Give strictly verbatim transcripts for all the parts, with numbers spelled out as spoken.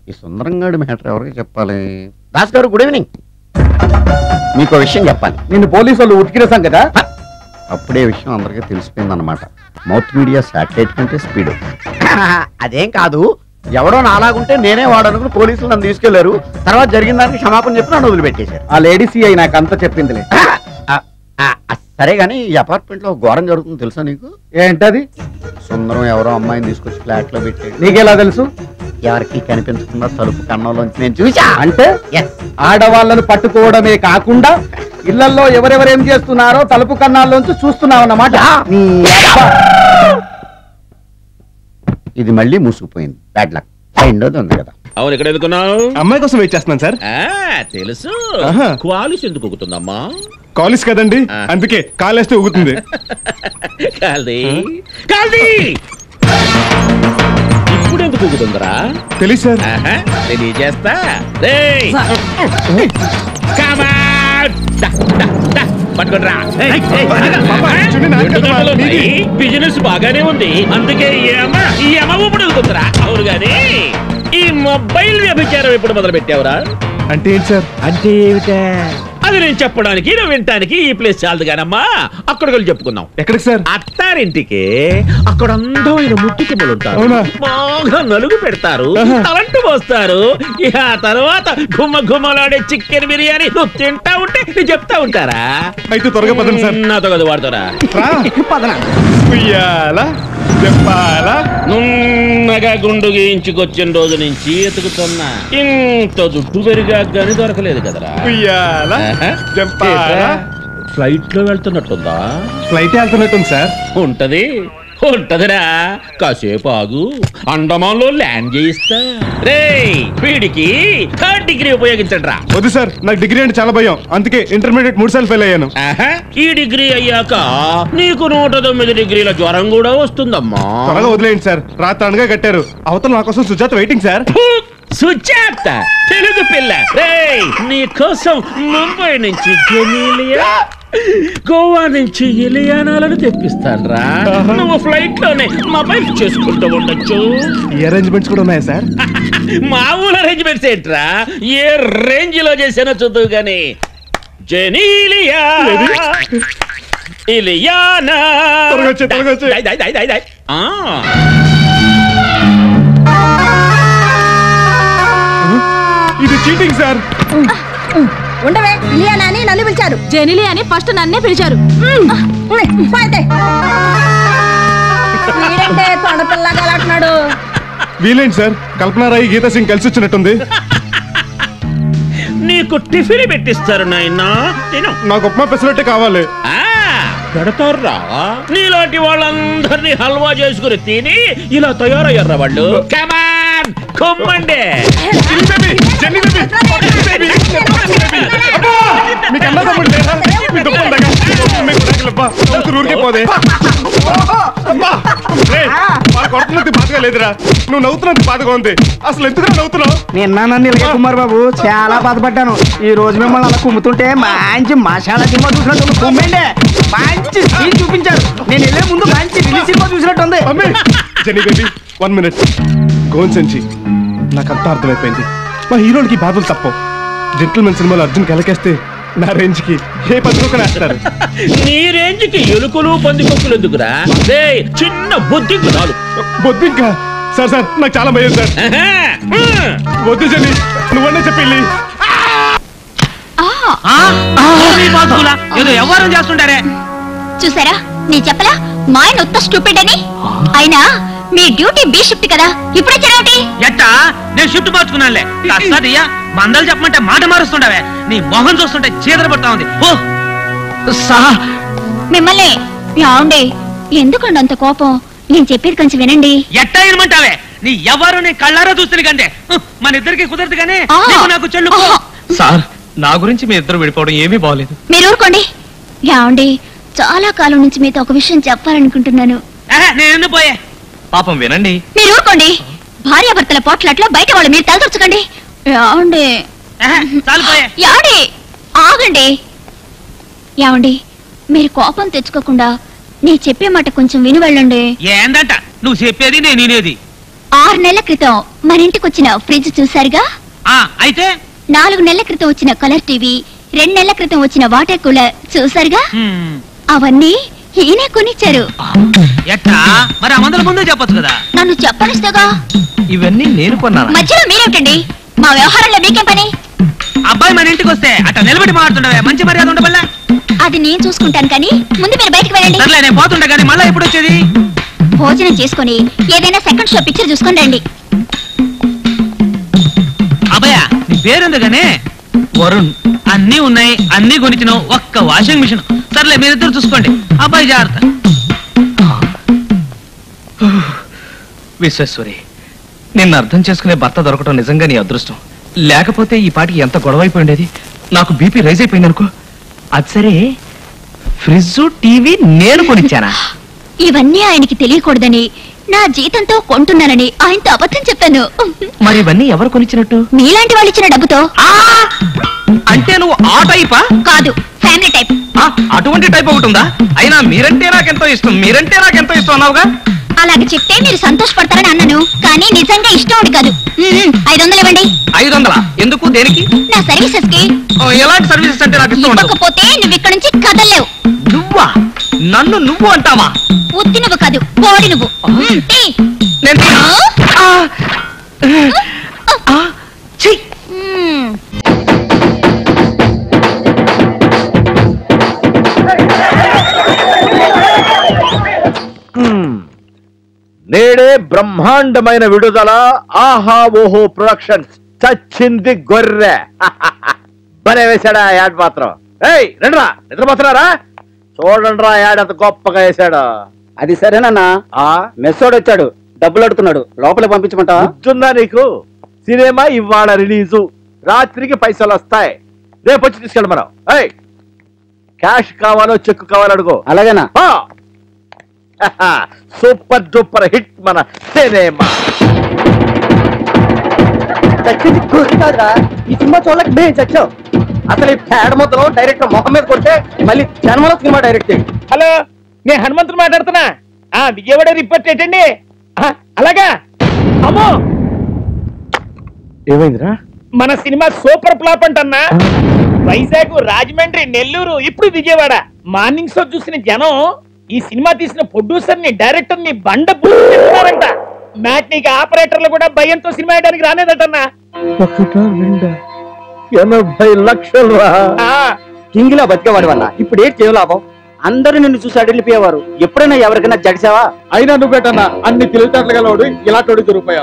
ఈ సుందరంగాడి మ్యాటర్ ఎవరికి చెప్పాలి? దాస్ గారు గుడ్ ఈవినింగ్. మీకు విషయం చెప్పాలి. నిన్ను పోలీసు వాళ్ళు ఉతికిరేసాం కదా. అప్పుడే విషయం అందరికీ తెలిసిపోయింది అనమాట. మౌత్ మీడియా శాటిలైట్ కంటే స్పీడ్. అదేం కాదు, ఎవడో నాలాగుంటే నేనే వాడనుకుని పోలీసులు నన్ను తీసుకెళ్లారు. తర్వాత జరిగిన దానికి క్షమాపణ చెప్పి నన్ను వదిలిపెట్టేశారు. ఆ లేడీ సిఐ నాకు అంతా చెప్పిందిలే. సరే గానీ ఈ అపార్ట్మెంట్ లో ఘోరం జరుగుతుంది తెలుసా నీకు? ఏంటది? సుందరం ఎవరో అమ్మాయిని తీసుకొచ్చి ఫ్లాట్ లో పెట్టాడు. నీకెలా తెలుసు? ఎవరికి కనిపించకుండా తలుపు కన్నంలోంచి నేను చూసా. అంటే ఆడవాళ్ళను పట్టుకోవడమే కాకుండా ఇళ్లలో ఎవరెవరేం చేస్తున్నారో తలుపు కన్నాల్లోంచి చూస్తున్నావు అన్నమాట. ఇది మళ్ళీ మూసుకుపోయింది. Bad luck. రెండోది ఉంది కదా. అవును, ఎక్కడ ఎదుకున్నావు? అమ్మాయి కోసం వెయిట్ చేస్తున్నాను సార్. తెలుసు. క్వాలిస్ ఎందుకు ఊగుతుందమ్మా? కాలేజ్ కదండి, అందుకే కాలేస్తే ఊగుతుంది. ఇప్పుడు ఎందుకు ఊగుతుందరా? తెలియదు సార్. తెలియజేస్తా. బిజినెస్ బాగానే ఉంది, అందుకే ఈ అమ్మ ఇప్పుడు వెళ్తుందిరా. అవును గాని ఈ మొబైల్ వ్యభిచారం ఎప్పుడు మొదలు పెట్టావురా? అంటే ఏంటి సార్? అంటే ఏమిటా అది నేను చెప్పడానికి, నువ్వు వినటానికి ఈ ప్లేస్ చాలదు కానమ్మా. అక్కడికి వెళ్ళి చెప్పుకుందాం. ఎక్కడికి సార్? అత్తారింటికి. అక్కడ అందమైన ముట్టి తుమ్మలు ఉంటారు, బాగా నలుగు పెడతారు, తలంటు పోస్తారు. ఇక తర్వాత గుమ్మ గుమ్మలాడే చికెన్ బిర్యానీ నువ్వు తింటా ఉంటే నేను చెప్తా ఉంటారా? అయితే త్వరగా పదండి సార్. నాతో కదా వాడతారా? నున్నగా గుండు గీయించుకొచ్చిన రోజు నుంచి ఎతుకుతున్నా. ఇంత జుట్టు పెరిగా గానీ దొరకలేదు కదరా. ఫ్లైట్ లో వెళ్తున్నట్టుందా? Flight వెళ్తున్నట్టుంది sir. ఉంటది ఉంటదిరా, కాసేపు ఆగు, అండమాన్ లో ల్యాండ్ చేయిస్తా. రే వీడికి థర్డ్ డిగ్రీ ఉపయోగించండి రా. వద్దు సార్, నాకు డిగ్రీ అంటే చాలా భయం, అందుకే ఇంటర్మీడియట్ మూడు సార్లు ఫెయిల్ అయ్యాను. ఈ డిగ్రీ అయ్యాక నీకు నూట తొమ్మిది డిగ్రీల జ్వరం కూడా వస్తుందమ్మా. త్వరగా వదిలేయండి సార్, రాత్రనగా కట్టారు. అవతల నా కోసం సుజాత వెయిటింగ్ సార్. సుజాత తెలుగు పిల్ల. రే నీ కోసం ముంబై నుంచి జెనీలియా, గోవా నుంచి ఇలియానాలను తెప్పిస్తాన్రా. నువ్వు ఫ్లైట్ లోనే మొబైల్ చేసుకుంటూ ఉండొచ్చు. ఈ అరేంజ్మెంట్స్ కూడా ఉన్నాయా సార్? మామూలు అరేంజ్మెంట్స్ ఏంట్రా, ఏ రేంజ్ లో చేసానో చూద్దావు గాని. జెనీలియా, ఇలియానా. ఇది చీటింగ్ సార్. ఉండవే, ఇలియానా అని నన్ను పిలిచారు. జెనిలి అని ఫస్ట్ నన్నే పిలిచారు. తొండపిల్లగాలంటున్నాడు. వీలేంటి సారు, కల్పనారాయి గీతా సింగ్ కలిసి వచ్చినట్టుంది. నీకు టిఫిన్ పెట్టిస్తారు నాయనా, తిను. నాకు ఉప్మా పెసరట్టే కావాలి. పెడతారా? నీలాంటి వాళ్ళందరినీ హల్వా చేసుకుని తిని ఇలా తయారయ్యారా వాళ్ళు. కమాన్ కొమ్మండి. బాధగా లేదురా, నువ్వు నవ్వుతున్నది బాధగా ఉంది. అసలు ఎందుకు నవ్వుతున్నావు? నిన్న నన్ను ఇలాగే కుమార్ బాబు చాలా బాధపడ్డాను. ఈ రోజు మిమ్మల్ని అలా కుమ్ముతుంటే మంచి మసాలా సినిమా చూసినట్టు కుమ్మండి. మంచి సీన్ చూపించారు. నేను వెళ్ళే ముందు మంచి రిలీజ్ సినిమా చూసినట్టుంది. Jenny baby one minute. గోన్ సెంచి నాకంతా అర్థమైపోయింది. మా హీరోలకి బాధలు తప్ప. జెంటిల్మెన్ సినిమాలో అర్జున్ కెలకేస్తే నా రేంజ్ కి ఏ పందికొక్కలు వేస్తారు. నీ రేంజ్ కి ఎలుకలు పందికొక్కులు ఎందుకురా? చిన్న బొద్దింకు నాలు. బొద్దింకా? సార్ సార్ నాకు చాలా భయం సార్. వద్దు జెనీ, నువ్వన్నా చెప్పి. ఏదో ఎవరు చేస్తుంటారే చూసారా? నీ చెప్పలా మా ఆయన ఉత్త స్టూపిడ్ అని. అయినా మీ డ్యూటీ బి షిఫ్ట్ కదా, ఇప్పుడే చెరవటి. ఎట్టా నేను షిఫ్ట్ మార్చుకున్నానులే. అసదియా మందలు చెప్పమంటే మాట మారుస్తుండవే. నీ మొహం చూస్తుంటే చీదర పడతా ఉంది. ఓ మిమ్మల్ని యాండి ఎందుకండి అంత కోపం? నేను చెప్పేది కొంచెం వినండి. ఎట్టా వినమంటావే? నీ ఎవరు నీ కళ్ళారా చూస్తుంది కంటే మన ఇద్దరికి కుదరదు కానీ నాకు చెల్లు. సార్ నా గురించి మీ ఇద్దరు విడిపోవడం ఏమీ బాగలేదు. మీరు ఊరుకోండి. యాండి చాలా కాలం నుంచి మీతో ఒక విషయం చెప్పాలనుకుంటున్నాను. నేను పోయే పాపం వినండి. మీరు ఊరుకోండి. భార్యాభర్తల పోట్లాట్లో బయట వాళ్ళు మీరు తలదొచ్చకండి. యాండి యాండి ఆగండి. యాండి మీరు కోపం తెచ్చుకోకుండా నీ చెప్పే మాట కొంచెం విని వెళ్ళండి. ఏందంట నువ్వు చెప్పేది నేను వినేది? ఆరు నెలల క్రితం మన ఇంటికి వచ్చిన ఫ్రిడ్జ్ చూసారుగా. అయితే నాలుగు నెలల క్రితం వచ్చిన కలర్ టీవీ, రెండు నెలల క్రితం వచ్చిన వాటర్ కూలర్ చూసారుగా. అవన్నీ ఈయనే కొనిచ్చారు. ఎట్టా మరి ఆ మందుల ముందే చెప్పొచ్చు కదా. నన్ను చెప్పనిస్తాగా. ఇవన్నీ నేను కొన్నాను. మధ్యలో మీరేమిటండి? మా వ్యవహారంలో మీకేం పని? అబ్బాయి మన ఇంటికి వస్తే అట్ట నిలబడి మాట్లాడుతుండవే, మంచి మర్యాద ఉండబల్లా. అది నేను చూసుకుంటాను కానీ ముందు మీరు బయటకు వెళ్ళండి. సర్లే నేను పోతుండే కానీ మళ్ళా ఎప్పుడు వచ్చేది? భోజనం చేసుకుని ఏదైనా సెకండ్ షో పిక్చర్ చూసుకొని రండి. అబ్బాయా నీ పేరుందిగానే వరుణ్. అన్ని ఉన్నాయి, అన్ని కొనిచ్చినావు, ఒక్క వాషింగ్ మిషన్. సర్లే మీరిద్దరు చూసుకోండి. అబ్బాయి జాగ్రత్త. విశ్వేశ్వరి, నిన్ను అర్థం చేసుకునే భర్త దొరకటం నిజంగా నీ అదృష్టం. లేకపోతే ఈ పాటికి ఎంత గొడవ అయిపోయి ఉండేది. నాకు బీపీ రైజ్ అయిపోయింది అనుకో. అది సరే, ఫ్రిడ్జ్ టీవీ నేను కొనిచ్చానా? ఇవన్నీ ఆయనకి తెలియకూడదని నా జీతంతో కొంటున్నానని ఆయనతో అబద్ధం చెప్పాను. మరి ఇవన్నీ ఎవరు కొనిచ్చినట్టు? మీలాంటి వాళ్ళు ఇచ్చిన డబ్బుతో. అంటే నువ్వు ఆ టైపా? కాదు, ఫ్యామిలీ టైప్. అటువంటి టైప్ ఒకటి ఉందా? అయినా మీరంటే నాకెంతో ఇష్టం, మీరంటే నాకెంతో ఇష్టం అన్నావుగా. అలాగే చెప్తే మీరు సంతోషపడతారని అన్నాను, కానీ నిజంగా ఇష్టం ఒకటి కాదు. ఐదు వందలు ఇవ్వండి. ఐదు వందలా? ఎందుకు, దేనికి? నా సర్వీసెస్ కి. ఎలాంటి సర్వీసెస్ అంటే నాకు ఇష్టం ఉండదు. ఇవ్వకపోతే నువ్వు ఇక్కడ నుంచి కదలలేవు. నువ్వా? నన్ను నువ్వు అంటావా? ఉత్తి నువ్వు కాదు, కోడి నువ్వు. తీ. నేను మ్మ్. నేడే బ్రహ్మాండమైన విడుదల ఆహా ఓహో ప్రొడక్షన్స్ చచ్చింది గొర్రె. భలే వేశాడా యాడ్ మాత్రం. ఏయ్ రండిరా, నిద్రపోతున్నారా? చూడండిరా యాడ్ అంత గొప్పగా వేశాడు. అది సరేనన్నా, మెస్సోడు వచ్చాడు, డబ్బులు అడుగుతున్నాడు, లోపల పంపించమంటావా? గుర్తుందా నీకు? సినిమా ఇవాళ రిలీజు, రాత్రికి పైసలు వస్తాయి, రేపు వచ్చి తీసుకెళ్ళి మనం. ఏయ్ క్యాష్ కావాలో చెక్ కావాలో అడుగు. అలాగేనా? సూపర్ డూపర్ హిట్ మన సినిమా. చచ్చింది కాదురా, ఈ సినిమా చూడలేక మేము చచ్చాం. అసలు ఈ పేడ ముద్దలో డైరెక్టర్ మొహం మీద కొట్టే మళ్ళీ జన్మలో సినిమా డైరెక్ట్. హలో, నేను హనుమంతుడు మాట్లాడుతున్నా. ఆ విజయవాడ రిపోర్ట్ ఏంటండి? అలాగా? అమ్మో, ఏమైందిరా? మన సినిమా సూపర్ ఫ్లాప్ అంటన్నా. వైజాగ్, రాజమండ్రి, నెల్లూరు, ఇప్పుడు విజయవాడ. మార్నింగ్ షో చూసిన జనం ఈ సినిమా తీసిన ప్రొడ్యూసర్ ని, డైరెక్టర్ ని బండ బున్నారంట. మ్యాట్నీకి ఆపరేటర్లు కూడా భయంతో సినిమా వేయడానికి రానేదటన్నా. ఒకటా రెండా? ఎనభై లక్షలు రా. కింగిలా బతికేవాడు వల్ల ఇప్పుడు ఏంటి ఏం లాభం? అందరూ నిన్ను చూసి అడిగిపోయేవారు. ఎప్పుడైనా ఎవరికైనా జడిసావా? అయినా నువ్వు పెట్టన్నా అన్ని తెలివితేటలు గలవాడు ఇలాంటి దొరికిపోయా.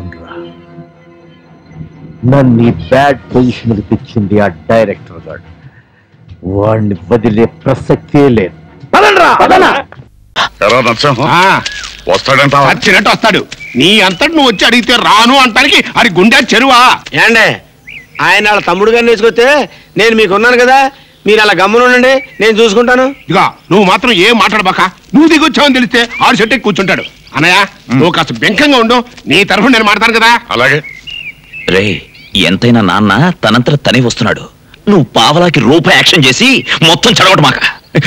నన్ను ఈ బ్యాడ్ పొజిషన్ తెచ్చింది ఆ డైరెక్టర్ గారు. వాడిని వదిలే ప్రసక్తే లేదు. వస్తాడంట, వచ్చినట్టు వస్తాడు. నీ అంతటి నువ్వు వచ్చి అడిగితే రాను అంటానికి అది గుండె చెరువా? ఏండే, ఆయన వాళ్ళ తమ్ముడు గారిని వేసుకొస్తే నేను మీకున్నాను కదా, మీరు అలా గమ్మునుండండి, నేను చూసుకుంటాను. ఇక నువ్వు మాత్రం ఏం మాట్లాడబాక. నువ్వు దిగొచ్చావని తెలిస్తే ఆడు చెట్టు కూర్చుంటాడు. అన్నయ్య, నువ్వు కాస్త బెంకంగా ఉండు, నీ తరఫున నేను మాట్లాడతాను కదా. అలాగే రే, ఎంతైనా నాన్న తనంతట తనే వస్తున్నాడు. నువ్వు పావలాకి రూపాయి యాక్షన్ చేసి మొత్తం చెడగొట్టు మాక.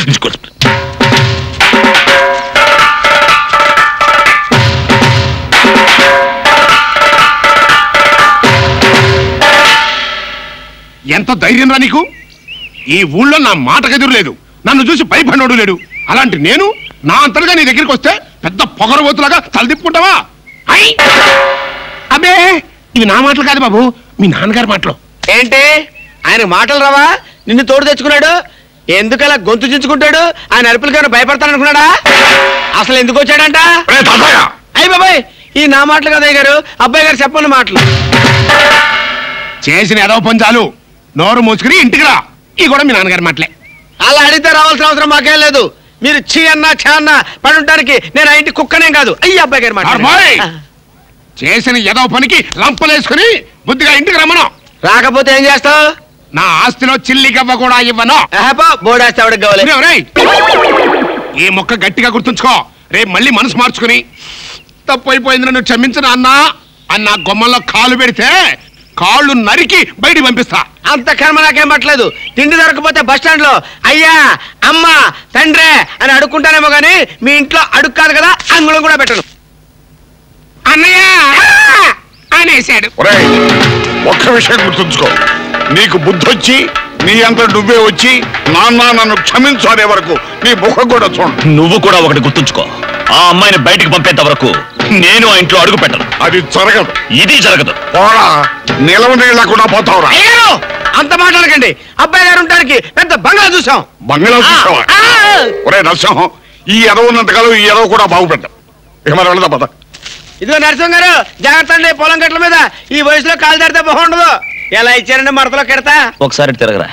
ఎంత ధైర్యం రా నీకు? ఈ ఊళ్ళో నా మాటకెదురు లేదు, నన్ను చూసి భయపడినోడు లేడు. అలాంటి నేను నా అంతలుగా నీ దగ్గరికి వస్తే పెద్ద పొగరబోతులాగా తలదిప్పుకుంటావా? అబ్బే, ఇవి నా మాటలు కాదు బాబు, మీ నాన్నగారి మాటలు. ఏంటి ఆయన మాటలు రావా? నిన్ను తోడు తెచ్చుకున్నాడు, ఎందుకలా గొంతు చించుకుంటాడు? ఆయన అరుపులకైనా భయపడతాననుకున్నాడా? అసలు ఎందుకు వచ్చాడంట? అయ్యి బాబాయ్, ఈ నా మాటలు కదా గారు, అబ్బాయి గారు చెప్పండి మాటలు. చేసిన ఎదవ పంచాలు, నోరు మూసుకుని ఇంటికి రా. ఈ కూడా మీ నాన్నగారి మాటలే. అలా అడిగితే రావాల్సిన అవసరం మాకేం లేదు. మీరు చీ అన్నా ఛా అన్నా పడి ఉండడానికి నేను ఆ ఇంటి కుక్కనేం కాదు. అయ్యి అబ్బాయి గారి మాట. చేసిన ఎదవ పనికి లంపలేసుకుని బుద్ధిగా ఇంటికి రమ్మను. రాకపోతే ఏం చేస్తావు? నా ఆస్తిలో చిల్లి గవ్వ కూడా ఇవ్వను. బోర్డేస్తే ఎవరికి కావాలి? ఈ మొక్క గట్టిగా గుర్తుంచుకో. రేపు మళ్ళీ మనసు మార్చుకుని తప్పు అయిపోయింది, నన్ను క్షమించిన అన్నా అన్న గొమ్మల్లో కాలు పెడితే కాళ్ళు నరికి బయటికి పంపిస్తా. అంత కర్మ నాకేం పట్టలేదు. తిండి దొరకపోతే బస్ స్టాండ్ లో అయ్యా అమ్మ తండ్రే అని అడుక్కుంటానేమో గానీ మీ ఇంట్లో అడుక్కాదు కదా, అంగుళం కూడా పెట్టను. అన్నయ్య అనేసాడు. ఒక్క విషయం గుర్తుంచుకో, నీకు బుద్ధొచ్చి నీ అంత నువ్వే వచ్చి నాన్న నన్ను క్షమించు అనే వరకు నీ ముఖం కూడా చూడు. నువ్వు కూడా ఒకటి గుర్తుంచుకో, ఆ అమ్మాయిని బయటికి పంపేంత వరకు నేను ఆ ఇంట్లో అడుగు పెట్టను. అది జరగదు. ఇది జరగదు. పోరా, నిలవ నీళ్ళకుండా పోతావురా. అంత మాట్లాడకండి. అబ్బాయి గారు ఉండడానికి పెద్ద బంగ్లా చూసాం. బంగ్లా చూసావా? ఒరే నరసింహం, ఈ ఎదవ ఉన్నంతకాలం ఈ ఎదవ కూడా బాగుపడ్డాం. ఇక మరి వెళదా పద. ఇదిగో నరసింహ గారు, జాగ్రత్త అండి. పొలం గట్ల మీద ఈ వయసులో కాలు దాడితే బాగుండదు. ఎలా ఇచ్చారండి మడతలో కెడతా. ఒకసారి తిరగరా.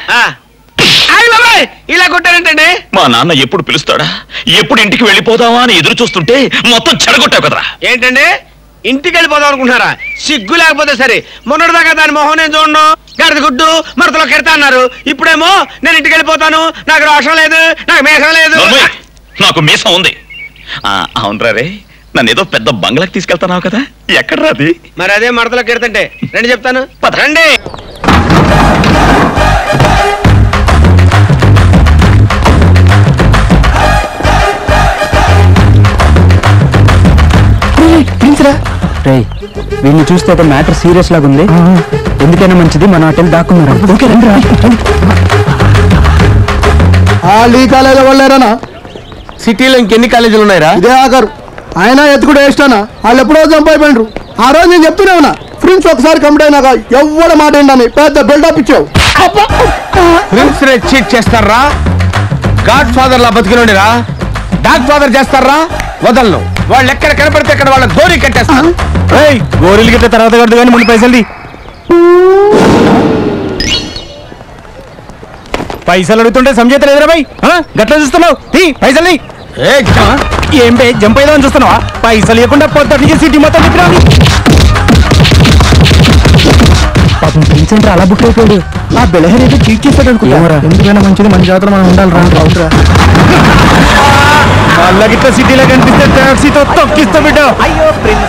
ఇలా కొట్టారంటండి. మా నాన్న ఎప్పుడు పిలుస్తాడా, ఎప్పుడు ఇంటికి వెళ్ళిపోదామా అని ఎదురు చూస్తుంటే మొత్తం చెడగొట్టావు కదరా. ఏంటండి, ఇంటికి వెళ్ళిపోదాం అనుకుంటున్నారా? సిగ్గు లేకపోతే సరే. మొన్నటిదాకా దాని మొహం నేను చూడను, గడిద గుడ్డు మడతలో కెడతా అన్నారు. ఇప్పుడేమో నేను ఇంటికి వెళ్ళిపోతాను, నాకు రోషం లేదు, నాకు మేషం లేదు. నాకు మీసం ఉంది. అవునరా రే, నన్ను ఏదో పెద్ద బంగ్లాకి తీసుకెళ్తున్నావు కదా, ఎక్కడ రాది? మరి అదే మడతలో కెడతంటే రండి చెప్తాను. రండి. వీడిని చూస్తే ఒక మ్యాటర్ సీరియస్ లాగా ఉంది. ఎందుకైనా మంచిది మన హోటల్ దాక్కున్నారు. ఓకే రండి. ఈ కాలేజీలో వాళ్ళేరానా? సిటీలో ఇంకెన్ని కాలేజీలు ఉన్నాయిరా? ఇదే ఆగారు. ఆయన ఎత్తుకుడు వేస్తానా? వాళ్ళు ఎప్పుడో చంపైపోయినరు. ఆ రోజు నేను చెప్తూనే ఉన్నా, ఫ్రెండ్స్ ఒకసారి కంప్లీట్ అయినాక ఎవ్వడ మాట ఏంటని పెద్ద బిల్డప్ ఇచ్చావు. ఫ్రెండ్స్ చీట్ చేస్తారా? గాడ్ ఫాదర్ లా బతికినోడిరా డాగ్ ఫాదర్ చేస్తారా? వదలను. వాళ్ళు ఎక్కడ కనపడితే అక్కడ వాళ్ళ గోరీ కట్టేస్తారు. గోరీలు గిట్ట తర్వాత కడదు కానీ ముందు పైసలు పైసలు అడుగుతుంటే సంజయత లేదురా బాయ్. గట్లా చూస్తున్నావు, పైసలు ఏం బే జంప్ అయిదామని చూస్తున్నావా? పైసలు ఇవ్వకుండా పొద్దుటి నుంచి సిటీ మొత్తం తిప్పినావు. పాపం ప్రిన్సెంటర్ అలా బుక్ అయిపోయాడు. ఆ బెలహర్ అయితే చీట్ చేస్తాడు అనుకుంటారా? ఎందుకైనా మంచిది, మన జాతర మనం ఉండాలి రా. అవుతురా మళ్ళా గిట్ల సిటీలో కనిపిస్తే టాక్సీతో తొక్కిస్తా బిడ్డ. అయ్యో ప్రిన్స్